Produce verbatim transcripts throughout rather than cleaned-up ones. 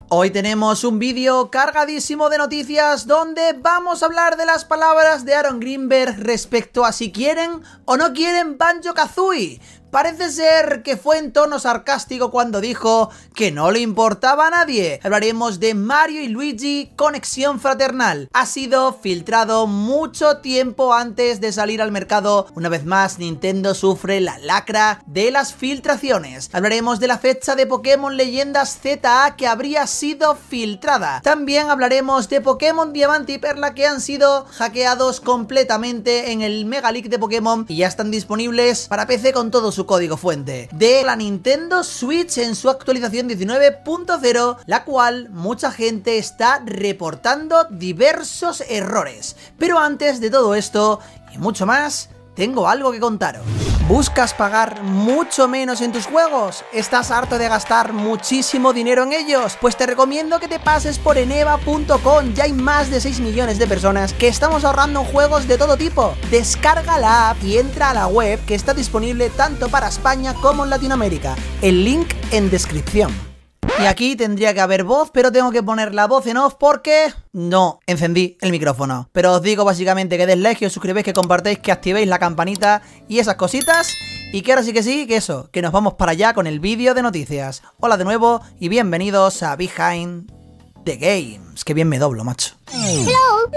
Hoy tenemos un vídeo cargadísimo de noticias donde vamos a hablar de las palabras de Aaron Greenberg respecto a si quieren o no quieren Banjo-Kazooie. Parece ser que fue en tono sarcástico cuando dijo que no le importaba a nadie. Hablaremos de Mario y Luigi Conexión Fraternal. Ha sido filtrado mucho tiempo antes de salir al mercado. Una vez más, Nintendo sufre la lacra de las filtraciones. Hablaremos de la fecha de Pokémon Leyendas Z A que habría sido filtrada. También hablaremos de Pokémon Diamante y Perla que han sido hackeados completamente en el Mega Leak de Pokémon y ya están disponibles para P C con todo su código fuente. De la Nintendo Switch en su actualización diecinueve punto cero, la cual mucha gente está reportando diversos errores. Pero antes de todo esto y mucho más, tengo algo que contaros. ¿Buscas pagar mucho menos en tus juegos? ¿Estás harto de gastar muchísimo dinero en ellos? Pues te recomiendo que te pases por eneva punto com. Ya hay más de seis millones de personas que estamos ahorrando en juegos de todo tipo. Descarga la app y entra a la web que está disponible tanto para España como en Latinoamérica. El link en descripción. Y aquí tendría que haber voz, pero tengo que poner la voz en off porque no encendí el micrófono. Pero os digo básicamente que deis like, que os suscribáis, que compartáis, que activéis la campanita y esas cositas. Y que ahora sí que sí, que eso, que nos vamos para allá con el vídeo de noticias. Hola de nuevo y bienvenidos a Behind the Games. Que bien me doblo, macho. Hello.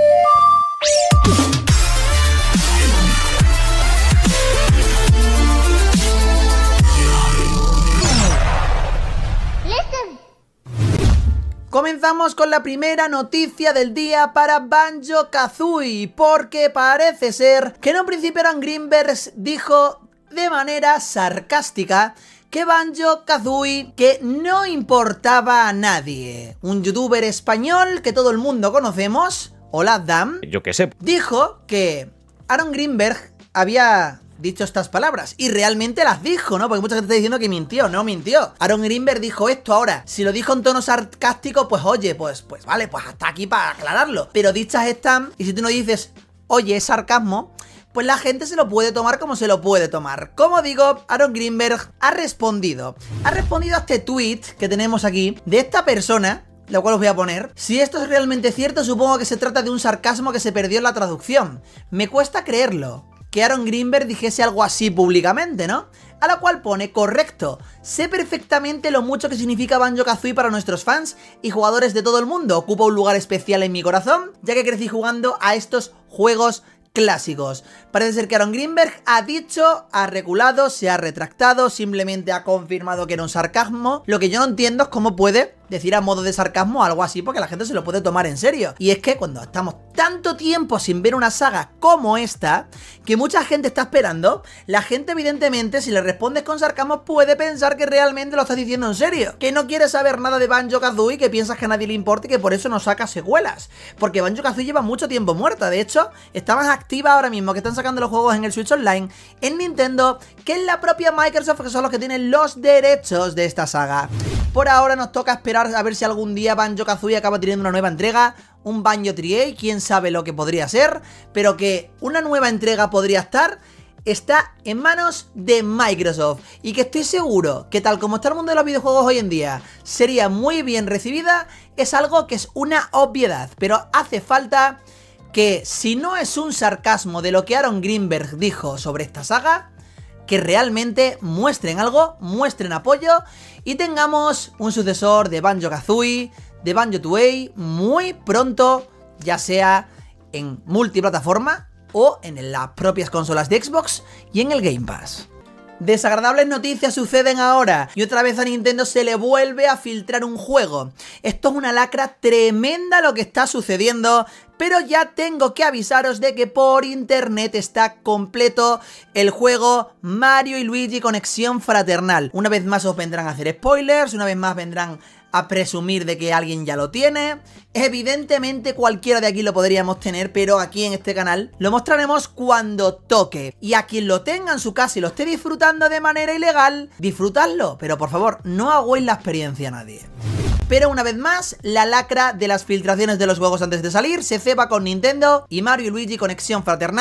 Comenzamos con la primera noticia del día para Banjo-Kazooie, porque parece ser que en un principio Aaron Greenberg dijo de manera sarcástica que Banjo-Kazooie que no importaba a nadie. Un youtuber español que todo el mundo conocemos, hola Dam, yo qué sé, dijo que Aaron Greenberg había dicho estas palabras, y realmente las dijo, ¿no? Porque mucha gente está diciendo que mintió, no mintió. Aaron Greenberg dijo esto. Ahora, si lo dijo en tono sarcástico, pues oye, pues, pues vale, pues hasta aquí para aclararlo. Pero dichas están, y si tú no dices, oye, es sarcasmo, pues la gente se lo puede tomar como se lo puede tomar. Como digo, Aaron Greenberg ha respondido. Ha respondido a este tweet que tenemos aquí, de esta persona, lo cual os voy a poner. Si esto es realmente cierto, supongo que se trata de un sarcasmo que se perdió en la traducción. Me cuesta creerlo que Aaron Greenberg dijese algo así públicamente, ¿no? A la cual pone, correcto, sé perfectamente lo mucho que significa Banjo-Kazooie para nuestros fans y jugadores de todo el mundo. Ocupa un lugar especial en mi corazón, ya que crecí jugando a estos juegos clásicos. Parece ser que Aaron Greenberg ha dicho, ha reculado, se ha retractado, simplemente ha confirmado que era un sarcasmo. Lo que yo no entiendo es cómo puede decir a modo de sarcasmo algo así, porque la gente se lo puede tomar en serio. Y es que cuando estamos tanto tiempo sin ver una saga como esta, que mucha gente está esperando, la gente evidentemente, si le respondes con sarcasmo, puede pensar que realmente lo estás diciendo en serio, que no quieres saber nada de Banjo-Kazooie, que piensas que a nadie le importa y que por eso no saca secuelas, porque Banjo-Kazooie lleva mucho tiempo muerta. De hecho, está más activa ahora mismo, que están sacando los juegos en el Switch Online, en Nintendo, que en la propia Microsoft, que son los que tienen los derechos de esta saga. Por ahora nos toca esperar a ver si algún día Banjo-Kazooie acaba teniendo una nueva entrega, un Banjo tres A, quién sabe lo que podría ser, pero que una nueva entrega podría estar, está en manos de Microsoft, y que estoy seguro que tal como está el mundo de los videojuegos hoy en día, sería muy bien recibida, es algo que es una obviedad, pero hace falta que, si no es un sarcasmo de lo que Aaron Greenberg dijo sobre esta saga, que realmente muestren algo, muestren apoyo y tengamos un sucesor de Banjo-Kazooie, de Banjo dos A muy pronto, ya sea en multiplataforma o en las propias consolas de Xbox y en el Game Pass. Desagradables noticias suceden ahora y otra vez a Nintendo se le vuelve a filtrar un juego. Esto es una lacra tremenda lo que está sucediendo, pero ya tengo que avisaros de que por internet está completo el juego Mario y Luigi Conexión Fraternal. Una vez más os vendrán a hacer spoilers, una vez más vendrán a presumir de que alguien ya lo tiene. Evidentemente cualquiera de aquí lo podríamos tener, pero aquí en este canal lo mostraremos cuando toque. Y a quien lo tenga en su casa y lo esté disfrutando de manera ilegal, disfrutadlo, pero por favor, no hagáis la experiencia a nadie. Pero una vez más, la lacra de las filtraciones de los juegos antes de salir se ceba con Nintendo y Mario y Luigi Conexión Fraternal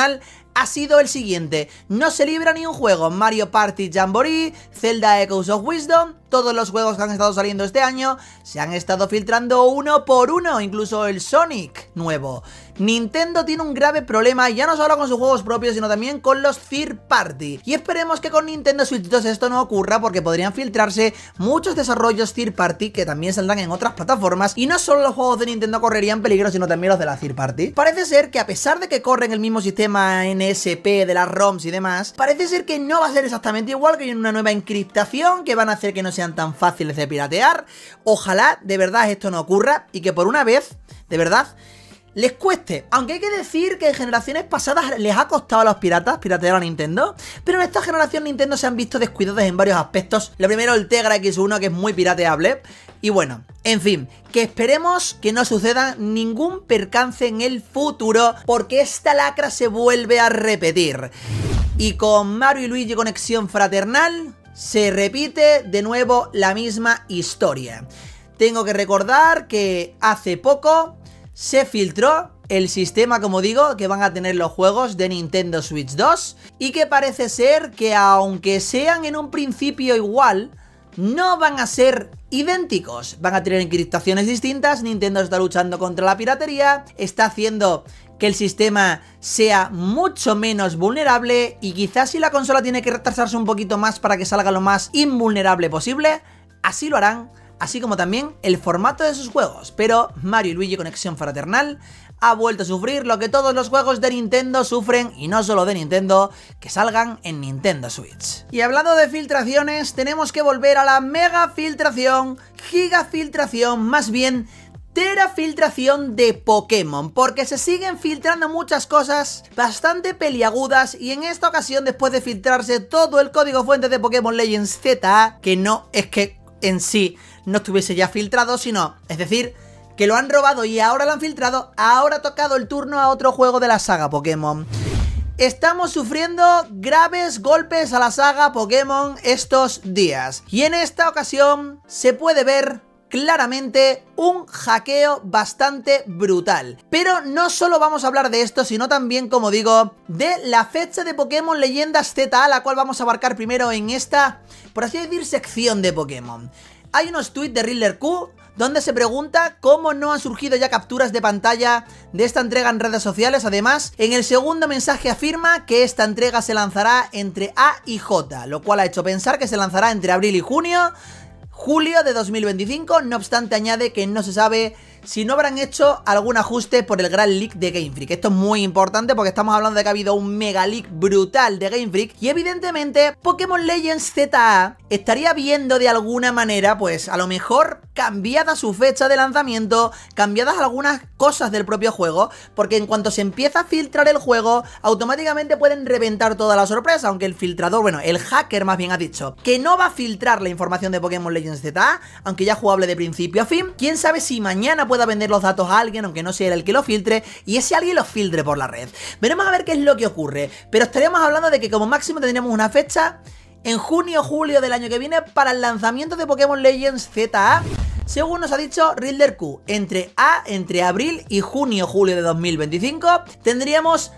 ha sido el siguiente: no se libra ni un juego. Mario Party Jamboree, Zelda Echoes of Wisdom, todos los juegos que han estado saliendo este año se han estado filtrando uno por uno, incluso el Sonic nuevo. Nintendo tiene un grave problema, ya no solo con sus juegos propios, sino también con los third party. Y esperemos que con Nintendo Switch dos esto no ocurra, porque podrían filtrarse muchos desarrollos third party que también saldrán en otras plataformas, y no solo los juegos de Nintendo correrían peligro, sino también los de la third party. Parece ser que a pesar de que corren el mismo sistema N S P de las ROMs y demás, parece ser que no va a ser exactamente igual, que hay una nueva encriptación que van a hacer que no sean tan fáciles de piratear. Ojalá de verdad esto no ocurra y que por una vez, de verdad, les cueste. Aunque hay que decir que en generaciones pasadas les ha costado a los piratas piratear a Nintendo, pero en esta generación Nintendo se han visto descuidados en varios aspectos. Lo primero, el Tegra X uno, que es muy pirateable. Y bueno, en fin, que esperemos que no suceda ningún percance en el futuro, porque esta lacra se vuelve a repetir. Y con Mario y Luigi Conexión Fraternal se repite de nuevo la misma historia. Tengo que recordar que hace poco se filtró el sistema, como digo, que van a tener los juegos de Nintendo Switch dos, y que parece ser que aunque sean en un principio igual, no van a ser idénticos. Van a tener encriptaciones distintas. Nintendo está luchando contra la piratería, está haciendo que el sistema sea mucho menos vulnerable, y quizás si la consola tiene que retrasarse un poquito más para que salga lo más invulnerable posible, así lo harán, así como también el formato de sus juegos. Pero Mario y Luigi Conexión Fraternal ha vuelto a sufrir lo que todos los juegos de Nintendo sufren, y no solo de Nintendo, que salgan en Nintendo Switch. Y hablando de filtraciones, tenemos que volver a la mega filtración, giga filtración, más bien terafiltración de Pokémon, porque se siguen filtrando muchas cosas bastante peliagudas, y en esta ocasión, después de filtrarse todo el código fuente de Pokémon Legends Z A, que no es que en sí no estuviese ya filtrado, sino, es decir, que lo han robado y ahora lo han filtrado, ahora ha tocado el turno a otro juego de la saga Pokémon. Estamos sufriendo graves golpes a la saga Pokémon estos días, y en esta ocasión se puede ver claramente un hackeo bastante brutal. Pero no solo vamos a hablar de esto, sino también, como digo, de la fecha de Pokémon Leyendas Z A, la cual vamos a abarcar primero en esta, por así decir, sección de Pokémon. Hay unos tweets de Riddler Q donde se pregunta cómo no han surgido ya capturas de pantalla de esta entrega en redes sociales. Además, en el segundo mensaje afirma que esta entrega se lanzará entre A y J, lo cual ha hecho pensar que se lanzará entre abril y junio, julio de dos mil veinticinco, no obstante añade que no se sabe si no habrán hecho algún ajuste por el gran leak de Game Freak. Esto es muy importante porque estamos hablando de que ha habido un mega leak brutal de Game Freak, y evidentemente Pokémon Legends Z A estaría viendo de alguna manera, pues a lo mejor cambiada su fecha de lanzamiento, cambiadas algunas cosas del propio juego, porque en cuanto se empieza a filtrar el juego, automáticamente pueden reventar toda la sorpresa, aunque el filtrador, bueno, el hacker más bien ha dicho que no va a filtrar la información de Pokémon Legends Z A, aunque ya jugable de principio a fin. Quién sabe si mañana pueda vender los datos a alguien, aunque no sea él el que lo filtre, y ese alguien los filtre por la red. Veremos a ver qué es lo que ocurre, pero estaríamos hablando de que como máximo tendríamos una fecha en junio o julio del año que viene para el lanzamiento de Pokémon Legends Z A, según nos ha dicho Riddler Q. Entre A, entre abril y junio julio de dos mil veinticinco tendríamos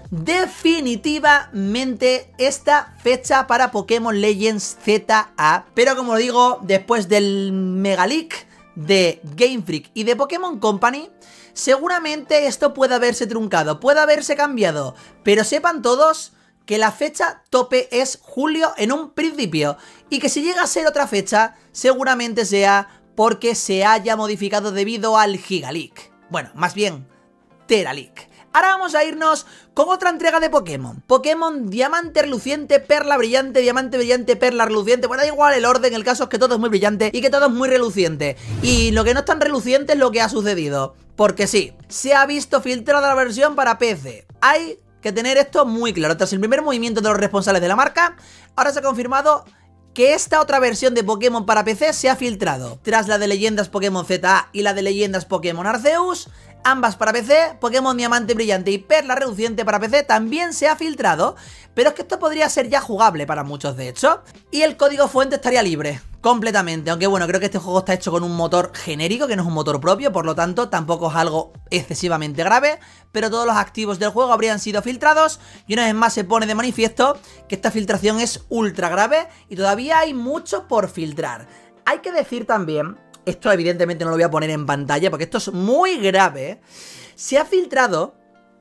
definitivamente esta fecha para Pokémon Legends Z A, pero como digo, después del mega leak de Game Freak y de Pokémon Company, seguramente esto puede haberse truncado, puede haberse cambiado, pero sepan todos que la fecha tope es julio en un principio, y que si llega a ser otra fecha, seguramente sea porque se haya modificado debido al Gigaleak. Bueno, más bien, Teraleak. Ahora vamos a irnos con otra entrega de Pokémon. Pokémon Diamante Reluciente, Perla Brillante, Diamante Brillante, Perla Reluciente. Bueno, da igual el orden, el caso es que todo es muy brillante y que todo es muy reluciente. Y lo que no es tan reluciente es lo que ha sucedido. Porque sí, se ha visto filtrada la versión para P C. Hay que tener esto muy claro. Tras el primer movimiento de los responsables de la marca, ahora se ha confirmado que esta otra versión de Pokémon para P C se ha filtrado. Tras la de Leyendas Pokémon Z A y la de Leyendas Pokémon Arceus, ambas para P C, Pokémon Diamante Brillante y Perla Reluciente para P C también se ha filtrado, pero es que esto podría ser ya jugable para muchos de hecho, y el código fuente estaría libre. completamente. Aunque bueno, creo que este juego está hecho con un motor genérico, que no es un motor propio, por lo tanto tampoco es algo excesivamente grave, pero todos los activos del juego habrían sido filtrados y una vez más se pone de manifiesto que esta filtración es ultra grave y todavía hay mucho por filtrar. Hay que decir también, esto evidentemente no lo voy a poner en pantalla porque esto es muy grave, se ha filtrado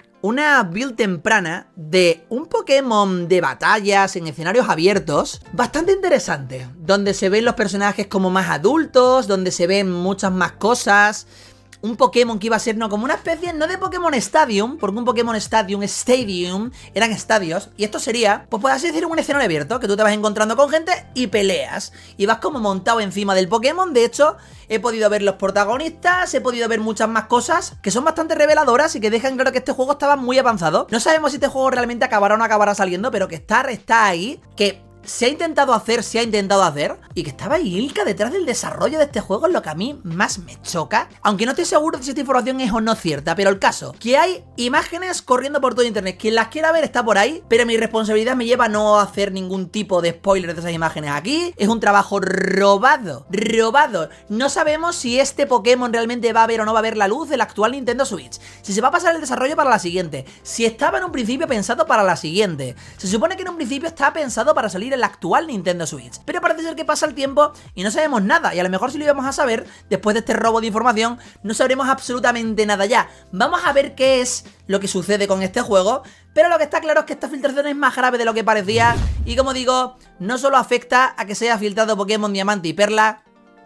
una build temprana de un Pokémon de batallas en escenarios abiertos bastante interesante, donde se ven los personajes como más adultos, donde se ven muchas más cosas. Un Pokémon que iba a ser, no, como una especie, no de Pokémon Stadium, porque un Pokémon Stadium, Stadium, eran estadios, y esto sería, pues puedes decir, un escenario abierto, que tú te vas encontrando con gente y peleas, y vas como montado encima del Pokémon. De hecho, he podido ver los protagonistas, he podido ver muchas más cosas, que son bastante reveladoras y que dejan claro que este juego estaba muy avanzado. No sabemos si este juego realmente acabará o no acabará saliendo, pero que está, está ahí, que se ha intentado hacer, se ha intentado hacer, y que estaba Ilka detrás del desarrollo de este juego es lo que a mí más me choca. Aunque no estoy seguro de si esta información es o no cierta, pero el caso, que hay imágenes corriendo por todo internet. Quien las quiera ver está por ahí, pero mi responsabilidad me lleva a no hacer ningún tipo de spoiler de esas imágenes aquí. Es un trabajo robado, robado. No sabemos si este Pokémon realmente va a ver o no va a ver la luz del actual Nintendo Switch, si se va a pasar el desarrollo para la siguiente, si estaba en un principio pensado para la siguiente. Se supone que en un principio estaba pensado para salir en la actual Nintendo Switch, pero parece ser que pasa el tiempo y no sabemos nada, y a lo mejor si lo íbamos a saber, después de este robo de información, no sabremos absolutamente nada ya. Vamos a ver qué es lo que sucede con este juego, pero lo que está claro es que esta filtración es más grave de lo que parecía, y como digo, no solo afecta a que se haya filtrado Pokémon Diamante y Perla,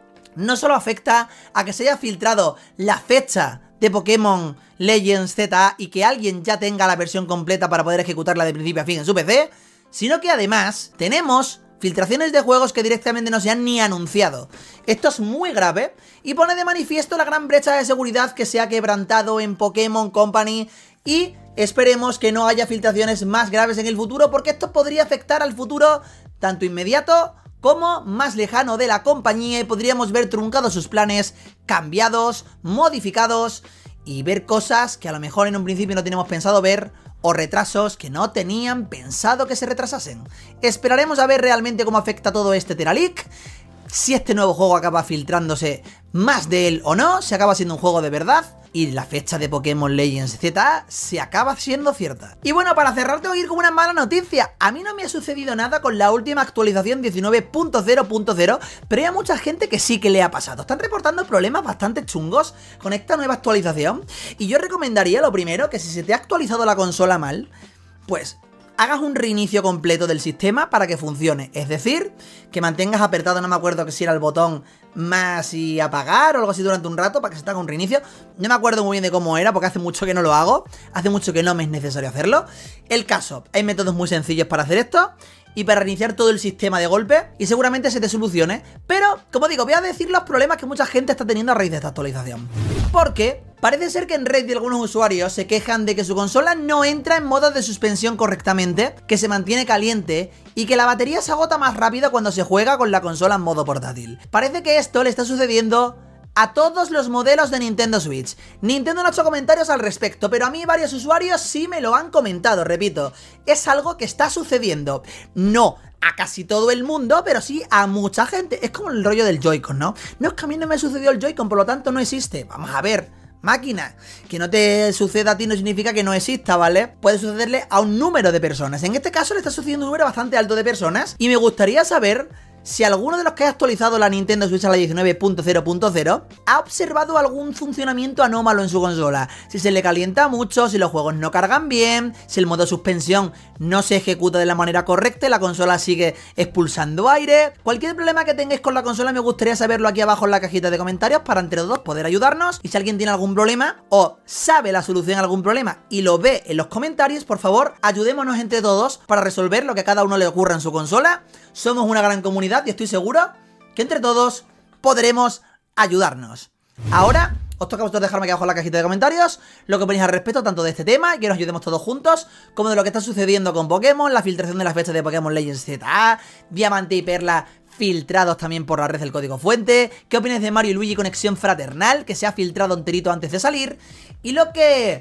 no solo afecta a que se haya filtrado la fecha de Pokémon Legends Z A y que alguien ya tenga la versión completa para poder ejecutarla de principio a fin en su P C, sino que además tenemos filtraciones de juegos que directamente no se han ni anunciado. Esto es muy grave y pone de manifiesto la gran brecha de seguridad que se ha quebrantado en Pokémon Company, y esperemos que no haya filtraciones más graves en el futuro, porque esto podría afectar al futuro tanto inmediato como más lejano de la compañía, y podríamos ver truncados sus planes, cambiados, modificados, y ver cosas que a lo mejor en un principio no teníamos pensado ver, o retrasos que no tenían pensado que se retrasasen. Esperaremos a ver realmente cómo afecta todo este Teralic, si este nuevo juego acaba filtrándose más de él o no, si acaba siendo un juego de verdad, y la fecha de Pokémon Legends Z A se acaba siendo cierta. Y bueno, para cerrar tengo que ir con una mala noticia. A mí no me ha sucedido nada con la última actualización diecinueve punto cero punto cero, pero hay a mucha gente que sí que le ha pasado. Están reportando problemas bastante chungos con esta nueva actualización, y yo recomendaría, lo primero, que si se te ha actualizado la consola mal, pues hagas un reinicio completo del sistema para que funcione. Es decir, que mantengas apretado, no me acuerdo que si era el botón más y apagar o algo así durante un rato para que se te haga un reinicio. No me acuerdo muy bien de cómo era porque hace mucho que no lo hago, hace mucho que no me es necesario hacerlo. El caso, hay métodos muy sencillos para hacer esto y para reiniciar todo el sistema de golpe, y seguramente se te solucione. Pero, como digo, voy a decir los problemas que mucha gente está teniendo a raíz de esta actualización, porque parece ser que en Reddit algunos usuarios se quejan de que su consola no entra en modo de suspensión correctamente, que se mantiene caliente y que la batería se agota más rápido cuando se juega con la consola en modo portátil. Parece que esto le está sucediendo a todos los modelos de Nintendo Switch. Nintendo no ha hecho comentarios al respecto, pero a mí varios usuarios sí me lo han comentado, repito. Es algo que está sucediendo. No a casi todo el mundo, pero sí a mucha gente. Es como el rollo del Joy-Con, ¿no? No, es que a mí no me sucedió el Joy-Con, por lo tanto no existe. Vamos a ver, máquina, que no te suceda a ti no significa que no exista, ¿vale? Puede sucederle a un número de personas. En este caso le está sucediendo un número bastante alto de personas, y me gustaría saber si alguno de los que ha actualizado la Nintendo Switch a la diecinueve punto cero punto cero ha observado algún funcionamiento anómalo en su consola. Si se le calienta mucho, si los juegos no cargan bien, si el modo suspensión no se ejecuta de la manera correcta y la consola sigue expulsando aire. Cualquier problema que tengáis con la consola me gustaría saberlo aquí abajo en la cajita de comentarios para entre todos poder ayudarnos. Y si alguien tiene algún problema o sabe la solución a algún problema y lo ve en los comentarios, por favor, ayudémonos entre todos para resolver lo que a cada uno le ocurra en su consola. Somos una gran comunidad y estoy seguro que entre todos podremos ayudarnos. Ahora os toca a vosotros dejarme aquí abajo en la cajita de comentarios lo que ponéis al respecto tanto de este tema, que nos ayudemos todos juntos, como de lo que está sucediendo con Pokémon, la filtración de las fechas de Pokémon Legends Z A, Diamante y Perla filtrados también por la red del código fuente, qué opináis de Mario y Luigi Conexión Fraternal, que se ha filtrado enterito antes de salir, y lo que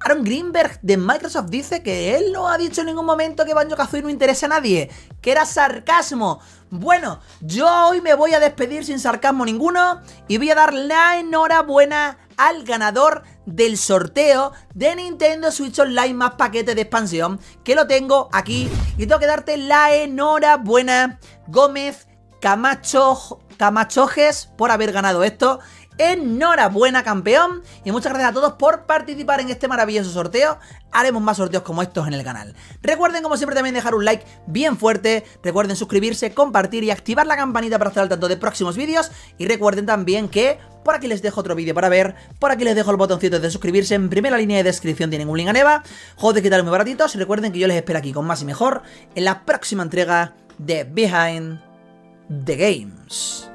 Aaron Greenberg de Microsoft dice que él no ha dicho en ningún momento que Banjo-Kazooie no interesa a nadie, que era sarcasmo. Bueno, yo hoy me voy a despedir sin sarcasmo ninguno y voy a dar la enhorabuena al ganador del sorteo de Nintendo Switch Online más paquete de expansión, que lo tengo aquí y tengo que darte la enhorabuena, Gómez Camacho, Camachojes, por haber ganado esto. Enhorabuena, campeón, y muchas gracias a todos por participar en este maravilloso sorteo. Haremos más sorteos como estos en el canal. Recuerden, como siempre, también dejar un like bien fuerte. Recuerden suscribirse, compartir y activar la campanita para estar al tanto de próximos vídeos. Y recuerden también que por aquí les dejo otro vídeo para ver. Por aquí les dejo el botoncito de suscribirse. En primera línea de descripción tienen un link a Neva. Joder, que tal, muy baratitos. Y recuerden que yo les espero aquí con más y mejor en la próxima entrega de Behind the Games.